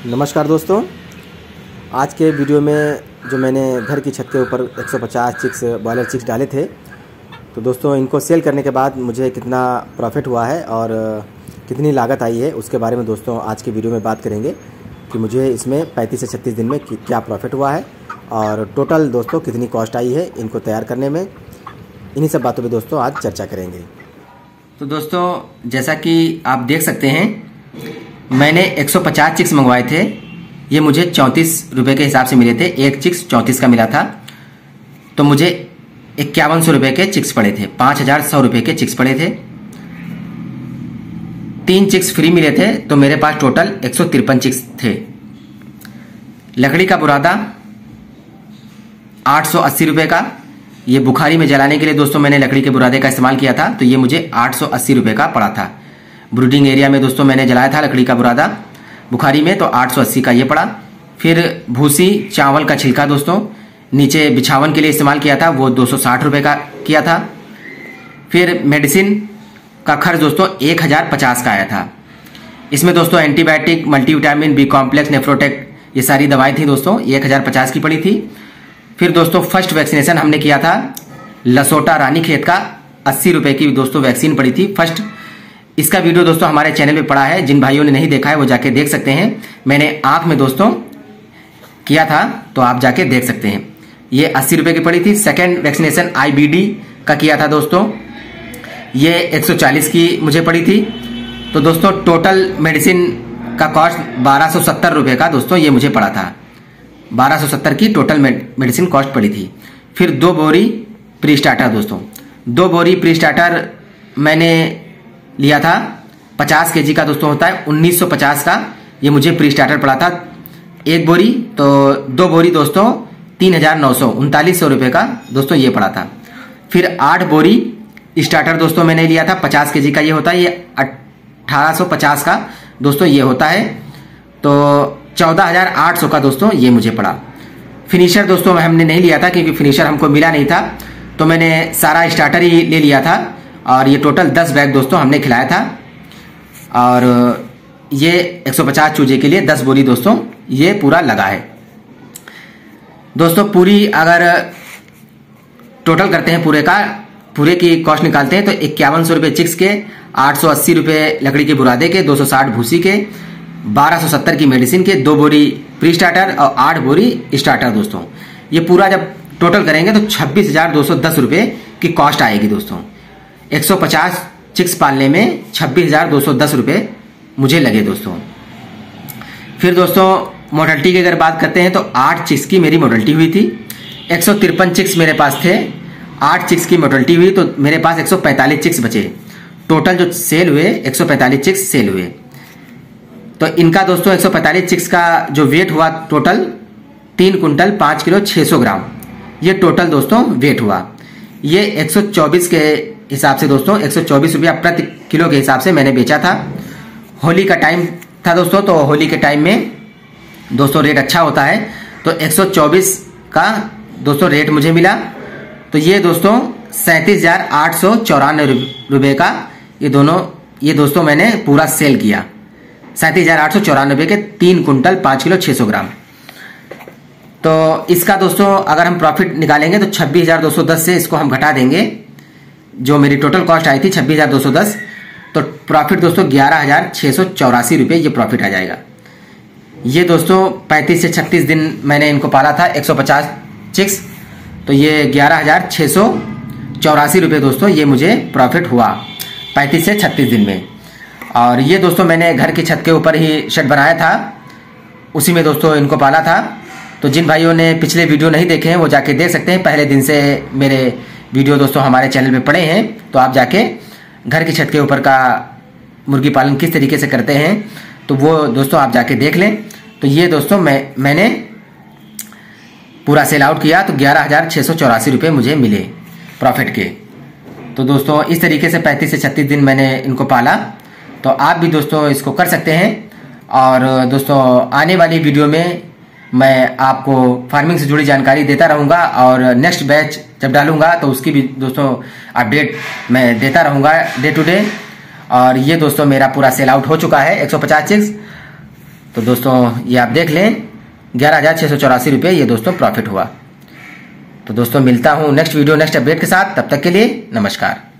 नमस्कार दोस्तों, आज के वीडियो में जो मैंने घर की छत के ऊपर 150 चिक्स बॉयलर चिक्स डाले थे, तो दोस्तों इनको सेल करने के बाद मुझे कितना प्रॉफिट हुआ है और कितनी लागत आई है उसके बारे में दोस्तों आज की वीडियो में बात करेंगे कि मुझे इसमें 35 से 36 दिन में क्या प्रॉफिट हुआ है और टोटल दोस्तों कितनी कॉस्ट आई है इनको तैयार करने में। इन्हीं सब बातों पर दोस्तों आज चर्चा करेंगे। तो दोस्तों जैसा कि आप देख सकते हैं, मैंने 150 चिक्स मंगवाए थे। ये मुझे 34 रुपये के हिसाब से मिले थे। एक चिक्स 34 का मिला था, तो मुझे 5100 रुपये के चिक्स पड़े थे। 5100 रुपये के चिक्स पड़े थे। 3 चिक्स फ्री मिले थे, तो मेरे पास टोटल 153 चिक्स थे। लकड़ी का बुरादा 880 रुपये का। ये बुखारी में जलाने के लिए दोस्तों मैंने लकड़ी के बुरादे का इस्तेमाल किया था, तो ये मुझे 880 रुपये का पड़ा था। ब्रूडिंग एरिया में दोस्तों मैंने जलाया था लकड़ी का बुरादा बुखारी में, तो 880 का ये पड़ा। फिर भूसी चावल का छिलका दोस्तों नीचे बिछावन के लिए इस्तेमाल किया था, वो 260 रुपये का किया था। फिर मेडिसिन का खर्च दोस्तों 1050 का आया था। इसमें दोस्तों antibiotic, multivitamin, B complex, Nephrotec, ये सारी दवाएं थी दोस्तों, 1050 की पड़ी थी। फिर दोस्तों फर्स्ट वैक्सीनेशन हमने किया था लसोटा रानीखेत का, 80 रुपये की दोस्तों वैक्सीन पड़ी थी फर्स्ट। इसका वीडियो दोस्तों हमारे चैनल पे पड़ा है, जिन भाइयों ने नहीं देखा है वो जाके देख सकते हैं। मैंने आंख में दोस्तों किया था, तो आप जाके देख सकते हैं। ये 80 रुपये की पड़ी थी। सेकेंड वैक्सीनेशन IBD का किया था दोस्तों, ये 140 की मुझे पड़ी थी। तो दोस्तों टोटल मेडिसिन का कॉस्ट 1270 रुपये का दोस्तों ये मुझे पड़ा था। 1270 की टोटल मेडिसिन कॉस्ट पड़ी थी। फिर 2 बोरी प्री स्टार्टर दोस्तों, 2 बोरी प्री स्टार्टर मैंने लिया था। 50 kg का दोस्तों होता है, 1950 का ये मुझे प्री स्टार्टर पड़ा था। 1 बोरी, तो 2 बोरी दोस्तों 3900 रुपये का दोस्तों ये पड़ा था। फिर 8 बोरी स्टार्टर दोस्तों मैंने लिया था। 50 kg का ये होता है, ये 1850 का दोस्तों ये होता है, तो 14800 का दोस्तों ये मुझे पड़ा। फिनिशर दोस्तों हमने नहीं लिया था क्योंकि फिनिशर हमको मिला नहीं था, तो मैंने सारा स्टार्टर ही ले लिया था। और ये टोटल 10 बैग दोस्तों हमने खिलाया था। और ये 150 चूजे के लिए 10 बोरी दोस्तों ये पूरा लगा है दोस्तों। पूरी अगर टोटल करते हैं पूरे की कॉस्ट निकालते हैं तो 5100 रुपये चिक्स के, 880 रुपये लकड़ी के बुरादे के, 260 भूसी के, 1270 की मेडिसिन के, 2 बोरी प्री स्टार्टर और 8 बोरी स्टार्टर दोस्तों। ये पूरा जब टोटल करेंगे तो 26,210 रुपये की कॉस्ट आएगी दोस्तों। 150 चिक्स पालने में 26,210 रुपये मुझे लगे दोस्तों। फिर दोस्तों मोडल्टी की अगर बात करते हैं तो 8 चिक्स की मेरी मोडल्टी हुई थी। 153 चिक्स मेरे पास थे, 8 चिक्स की मोडल्टी हुई, तो मेरे पास 145 चिक्स बचे। टोटल जो सेल हुए 145 चिक्स सेल हुए। तो इनका दोस्तों 145 चिक्स का जो वेट हुआ टोटल 3 कुंटल 5 किलो 600 ग्राम, ये टोटल दोस्तों वेट हुआ। ये 124 के हिसाब से दोस्तों 124 रुपया प्रति किलो के हिसाब से मैंने बेचा था। होली का टाइम था दोस्तों, तो होली के टाइम में दोस्तों रेट अच्छा होता है, तो 124 का दोस्तों रेट मुझे मिला। तो ये दोस्तों 37,894 रुपये का ये दोस्तों मैंने पूरा सेल किया। 37,894 के 3 कुंटल 5 किलो 600 ग्राम। तो इसका दोस्तों अगर हम प्रॉफिट निकालेंगे तो 26,210 से इसको हम घटा देंगे, जो मेरी टोटल कॉस्ट आई थी 26,210, तो प्रॉफिट दोस्तों 11,684 रुपये ये प्रॉफिट आ जाएगा। ये दोस्तों 35 से 36 दिन मैंने इनको पाला था, 150 चिक्स, तो ये 11,684 रुपये दोस्तों ये मुझे प्रॉफिट हुआ 35 से 36 दिन में। और ये दोस्तों मैंने घर की छत के ऊपर ही शेड बनाया था, उसी में दोस्तों इनको पाला था। तो जिन भाइयों ने पिछले वीडियो नहीं देखे हैं वो जाके देख सकते हैं। पहले दिन से मेरे वीडियो दोस्तों हमारे चैनल पे पड़े हैं, तो आप जाके घर की छत के ऊपर का मुर्गी पालन किस तरीके से करते हैं तो वो दोस्तों आप जाके देख लें। तो ये दोस्तों मैंने पूरा सेल आउट किया, तो 11,684 रुपये मुझे मिले प्रॉफिट के। तो दोस्तों इस तरीके से 35 से 36 दिन मैंने इनको पाला, तो आप भी दोस्तों इसको कर सकते हैं। और दोस्तों आने वाली वीडियो में मैं आपको फार्मिंग से जुड़ी जानकारी देता रहूँगा, और नेक्स्ट बैच जब डालूंगा तो उसकी भी दोस्तों अपडेट मैं देता रहूँगा डे टू डे। और ये दोस्तों मेरा पूरा सेल आउट हो चुका है 150 चिक्स। तो दोस्तों ये आप देख लें 11,684 रुपये ये दोस्तों प्रॉफिट हुआ। तो दोस्तों मिलता हूँ नेक्स्ट वीडियो नेक्स्ट अपडेट के साथ, तब तक के लिए नमस्कार।